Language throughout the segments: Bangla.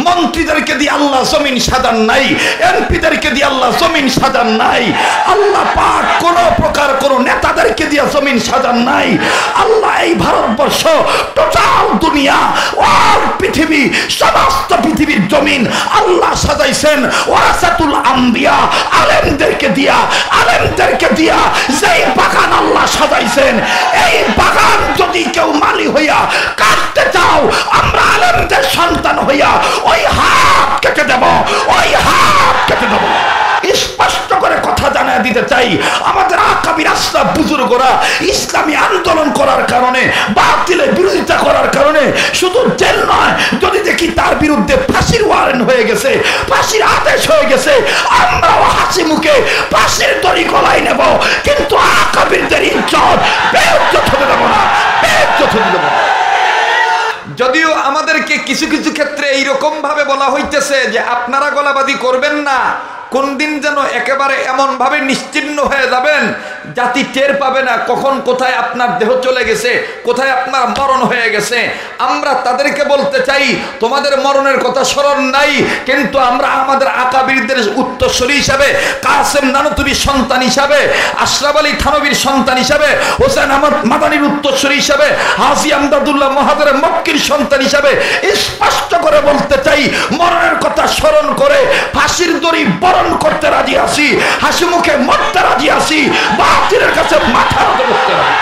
মন্ত্রীদেরকে দিয়ে আল্লাহ জমিন সাজান নাই, এমপিদেরকে দিয়ে আল্লাহ জমিন সাজান নাই, আল্লাহ পাক কোন প্রকার কোন নেতাদেরকে দিয়ে জমিন সাজান নাই। আল্লাহ এই ভারতবর্ষ, টোটাল দুনিয়া, অল পৃথিবী, সমস্ত পৃথিবীর জমিন আল্লাহ সাজাইছেন ওয়ারাসাতুল আম্বিয়া, আলেমদেরকে দিয়া, আলেমদেরকে দিয়া যেই বাগান আল্লাহ সাজাইছেন, এই বাগান যদি কেউ মালি হইয়া কাটতে চাও, আমরা আলেমদের সন্তান হইয়া ওই হাত কেটে দেব, ওই হাত কেটে দেব। স্পষ্ট করে কথা জানায় দিতে চাই, আমাদের আকাবির আসলাফ বুজুর্গরা ইসলামী আন্দোলন করার কারণে, বাতিলের বিরোধিতা করার কারণে শুধু জেল নয়, যদি দেখি তার বিরুদ্ধে ফাঁসির ওয়ারেন্ট হয়ে গেছে, ফাঁসির আদেশ হয়ে গেছে, আমরাও হাসি মুখে ফাঁসির দড়ি গলায় নেব, কিন্তু আকাবিরদের ইজ্জত বেইজ্জত হতে দেব না, বেইজ্জত হতে দেব না। যদিও আমাদেরকে কিছু কিছু ক্ষেত্রে এইরকম ভাবে বলা হইতেছে যে আপনারা গলাবাজি করবেন না, কোন দিন যেন একেবারে এমন ভাবে নিশ্চিহ্ন হয়ে যাবেন, জাতি টের পাবে না কখন কোথায় আপনার দেহ চলে গেছে, কোথায় আপনার মরণ হয়ে গেছে। আমরা তাদেরকে বলতে চাই, তোমাদের মরণের কথা স্মরণ নাই, কিন্তু আমরা আমাদের আকাবিরদের উত্তরসূরি হিসাবে, কাসেম নানুতুবির সন্তান হিসাবে, আশরাফ আলী থানবীর সন্তান হিসাবে, হোসেন আহমদ মাদানির উত্তরসূরি হিসাবে, হাজী আমদাদুল্লাহ মহাদের মক্কির সন্তান হিসাবে স্পষ্ট করে বলতে চাই, মরণের কথা স্মরণ করে ফাঁসির দড়ি বরণ করতে রাজি আছি, হাসি মুখে মরতে রাজি আছি, বাতিলের কাছে মাথা নত করতে রাজি।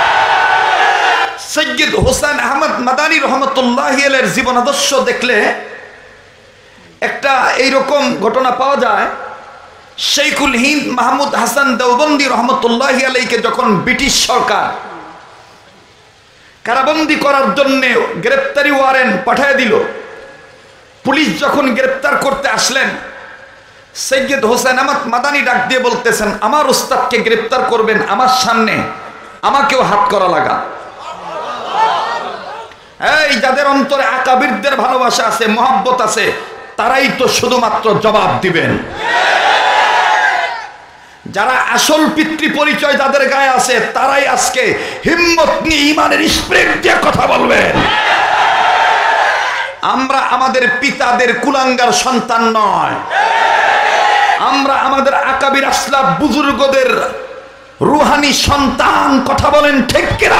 সৈয়দ হোসেন আহমদ মাদানী রহমতুল্লাহি আলাইহির জীবন আদর্শ দেখলে একটা এইরকম ঘটনা পাওয়া যায়। শেখুল হিন্দ মাহমুদ হাসান দেওবন্দি রহমতুল্লাহি আলাইহিকে যখন ব্রিটিশ সরকার কারাবন্দি করার জন্য গ্রেপ্তারি ওয়ারেন্ট পাঠিয়ে দিল, পুলিশ যখন গ্রেপ্তার করতে আসলেন, সৈয়দ হোসেন আহমদ মাদানী ডাক দিয়ে বলতেছেন, আমার উস্তাদকে গ্রেপ্তার করবেন, আমার সামনে আমাকেও হাত করা লাগা। এই যাদের অন্তরে আকাবিরদের ভালোবাসা আছে, মহব্বত আছে, তারাই তো শুধুমাত্র জবাব দিবেন। যারা আসল পিতৃ পরিচয় যাদের গায়ে আছে, তারাই আজকে হিম্মত নিয়ে ইমানের স্প্রিট দিয়ে কথা বলবেন। আমরা আমাদের পিতাদের কুলাঙ্গার সন্তান নয়, আমরা আমাদের আকাবির আসলাফ বুজুর্গদের রুহানি সন্তান। কথা বলেন ঠিক কিনা?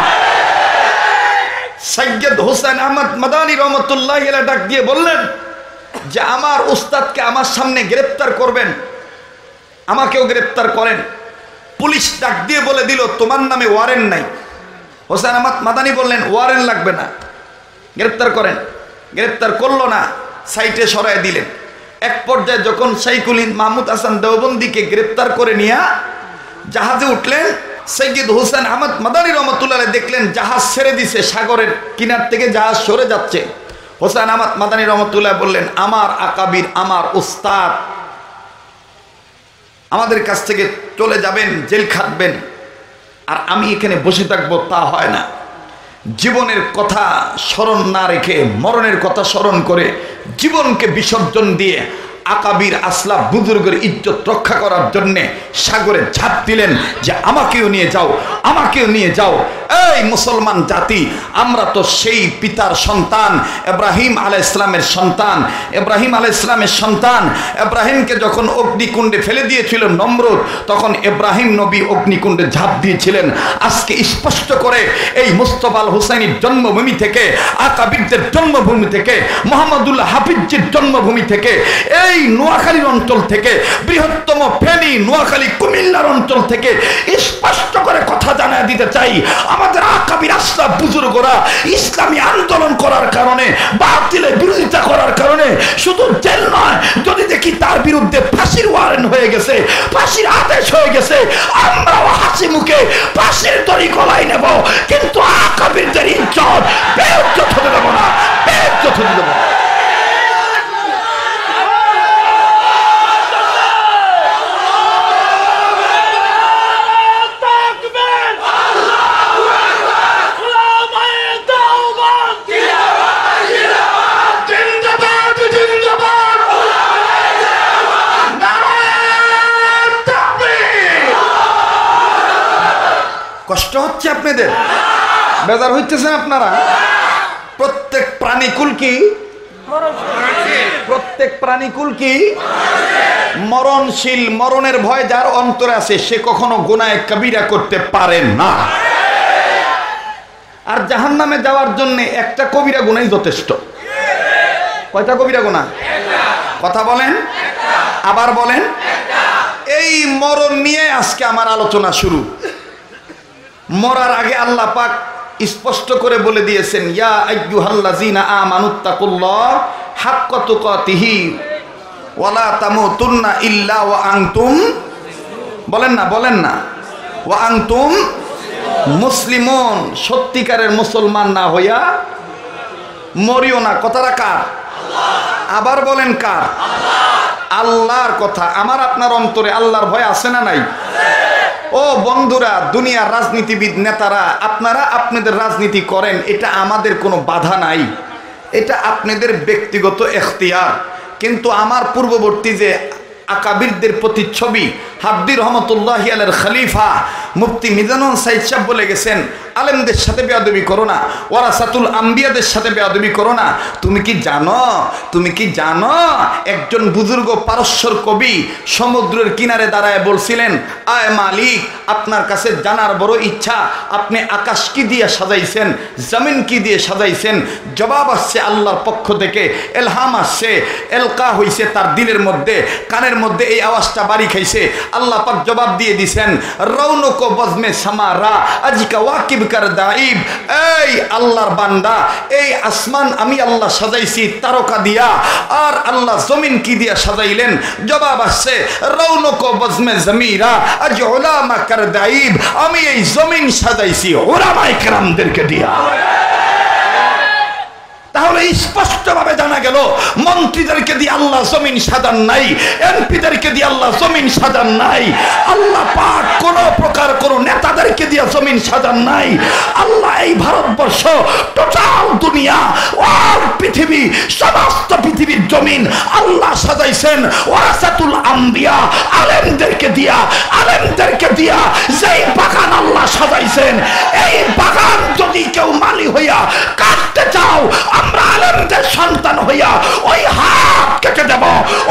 সৈয়দ হোসেন আহমদ মাদানী রহমতুল্লাহি আলাইহি ডাক দিয়ে বললেন যে আমার উস্তাদকে আমার সামনে গ্রেপ্তার করবেন, আমাকেও গ্রেপ্তার করেন। পুলিশ ডাক দিয়ে বলে দিল, তোমার নামে ওয়ারেন্ট নাই। হোসেন আহমদ মাদানী বললেন, ওয়ারেন্ট লাগবে না, গ্রেপ্তার করেন। গ্রেপ্তার করলো না, সাইটে সরাই দিলেন। এক পর্যায়ে যখন শেখুল হিন্দ মাহমুদ হাসান দেওবন্দিকে গ্রেপ্তার করে নিয়ে জাহাজে উঠলেন, সৈয়দ হোসেন আহমদ মাদানী রহমতুল্লাহ দেখলেন জাহাজ ছেড়ে দিছে, সাগরের কিনার থেকে জাহাজ সরে যাচ্ছে। হোসেন আহমদ মাদানী রহমতুল্লাহ বললেন, আমার আকাবির, আমার উস্তাদ আমাদের কাছ থেকে চলে যাবেন, জেল খাটবেন, আর আমি এখানে বসে থাকবো, তা হয় না। জীবনের কথা স্মরণ না রেখে মরণের কথা স্মরণ করে জীবনকে বিসর্জন দিয়ে আকাবির আসলাফ বুজুর্গের ইজ্জত রক্ষা করার জন্য সাগরে ঝাঁপ দিলেন যে আমাকেও নিয়ে যাও, আমাকেও নিয়ে যাও। এই মুসলমান জাতি, আমরা তো সেই পিতার সন্তান, ইব্রাহিম আলাইহিস সালামের সন্তান। ইব্রাহিম আলাইহিস সালামের সন্তান। ইব্রাহিমকে যখন অগ্নিকুণ্ডে ফেলে দিয়েছিল নমরুদ, তখন ইব্রাহিম নবী অগ্নিকুণ্ডে ঝাঁপ দিয়েছিলেন। আজকে স্পষ্ট করে এই মুস্তাফা আল হুসাইনির জন্মভূমি থেকে, আকাবিরদের জন্মভূমি থেকে, মুহাম্মদুল্লাহ হাফিজের জন্মভূমি থেকে, এই নোয়াখালীর অঞ্চল থেকে, বৃহত্তম ফেনী নোয়াখালী কুমিল্লার অঞ্চল থেকে স্পষ্ট করে কথা জানায় দিতে চাই, আমাদের আকাবির আসলাফ বুজুর্গরা ইসলামী আন্দোলন করার কারণে, বাতিলের বিরোধিতা করার কারণে শুধু জেল নয়, যদি দেখি তার বিরুদ্ধে ফাঁসির ওয়ারেন্ট হয়ে গেছে, ফাঁসির আদেশ হয়ে গেছে, আমরাও হাসি মুখে ফাঁসির দড়ি গলায় নেব, কিন্তু আকাবিরদের ইজ্জত বেইজ্জত হতে দেব না, বেইজ্জত হতে দেব না। কষ্ট হচ্ছে আপনাদের, বেজার হইতেছেন আপনারা। প্রত্যেক প্রাণীকুল কি প্রত্যেক প্রাণীকুল কি মরণশীল। মরণের ভয় যার অন্তরে আছে সে কখনো গুনাহে কবিরা করতে পারে না। আর জাহান্নামে যাওয়ার জন্য একটা কবিরা গুনাহই যথেষ্ট। কয়টা কবিরা গুনাহ? কথা বলেন, আবার বলেন। এই মরণ নিয়ে আজকে আমার আলোচনা শুরু। মরার আগে আল্লাহ পাক স্পষ্ট করে বলে দিয়েছেন, ইয়া আইয়ুহাল্লাযীনা আমানুত্তাকুল্লাহ হাক্কা তুকাতিহি ওয়ালা তামুতুন্না ইল্লা ওয়া আনতুম, বলেন না ওয়া আনতুম মুসলিমুন, সত্যিকারের মুসলমান না হইয়া মরিও না। কথাটা কার? আবার বলেন কার? আল্লাহর কথা। আমার আপনার অন্তরে আল্লাহর ভয় আছে না নাই? ও বন্ধুরা, দুনিয়ার রাজনীতিবিদ নেতারা, আপনারা আপনাদের রাজনীতি করেন, এটা আমাদের কোনো বাধা নাই, এটা আপনাদের ব্যক্তিগত এখতিয়ার। কিন্তু আমার পূর্ববর্তী যে আকাবিরদের প্রতিচ্ছবি হাব্বি রহমতুল্লাহি আলাইহির খলিফা মুফতি মিজানুল সাইদ সাহেব বলে গেছেন, আলেমদের সাথে বেয়াদবি করো না, ওয়ারাসাতুল আম্বিয়াদের সাথে বেয়াদবি করো না। তুমি কি জানো একজন বুজুর্গ পারস্যর কবি সমুদ্রের কিনারে দাঁড়ায় বলছিলেন, আয় মালিক, আপনার কাছে জানার বড় ইচ্ছা, আপনি আকাশ কি দিয়ে সাজাইছেন, জমিন কি দিয়ে সাজাইছেন? জবাব আসছে আল্লাহর পক্ষ থেকে, এলহাম আসছে, এলকা হইছে তার দিলের মধ্যে, কানের মধ্যে এই আওয়াজটা বাড়ি খাইছে। আল্লাহ পাক জবাব দিয়ে দিছেন, রৌনকো বজমে সামারা আজিকা ওয়াকিব কার দাইব। এই আল্লাহর বান্দা, এই আসমান আমি আল্লাহ সাজাইছি তারকা দিয়া, আর আল্লাহ জমিন কি দিয়া সাজাইলেন? জবাব আসছে, রৌনকো বজমে জমিরা আজ উলামা কার দাইব, আমি এই জমিন সাজাইছি উলামায়ে কেরামদেরকে দিয়া। তাহলে স্পষ্টভাবে জানা গেল, মন্ত্রীদেরকে দিয়ে আল্লাহ জমিন সাজান নাই, এমপিদেরকে দিয়ে আল্লাহ জমিন সাজান নাই, আল্লাহ পাক কোন প্রকার কোন নেতাদেরকে দিয়ে জমিন সাজান নাই। আল্লাহ এই ভারতবর্ষ, টোটাল দুনিয়া, অল পৃথিবী, সমস্ত পৃথিবীর জমিন আল্লাহ সাজাইছেন ওয়ারাসাতুল আম্বিয়া, আলেমদেরকে দিয়া। যেই বাগান আল্লাহ সাজাইছেন, এই বাগান যদি কেউ মালি হইয়া কাটতে চাও, আমরা আলেমদের সন্তান হইয়া ওই হাত কেটে দেব।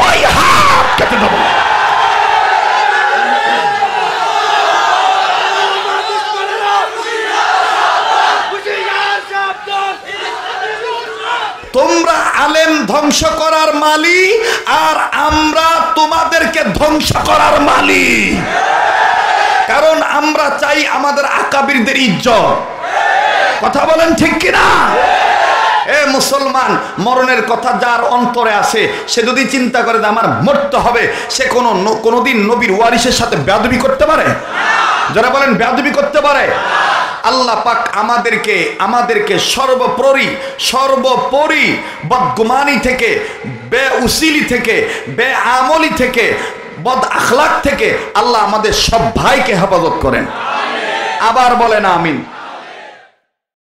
তোমরা আলেম ধ্বংস করার মালি, আর আমরা তোমাদেরকে ধ্বংস করার মালি। কারণ আমরা চাই আমাদের আকাবিরদের ইজ্জত। কথা বলেন ঠিক কিনা? এ মুসলমান, মরণের কথা যার অন্তরে আছে, সে যদি চিন্তা করে যে আমার মরতে হবে, সে কোনোদিন নবীর ওয়ারিসের সাথে বেয়াদবি করতে পারে? যারা বলেন বেয়াদবি করতে পারে? আল্লাহ পাক আমাদেরকে সর্বোপরি বদগুমানি থেকে, বেউসিলি থেকে, বেআমলি থেকে, বদ আখলাক থেকে আল্লাহ আমাদের সব ভাইকে হেফাজত করেন। আবার বলেন আমিন।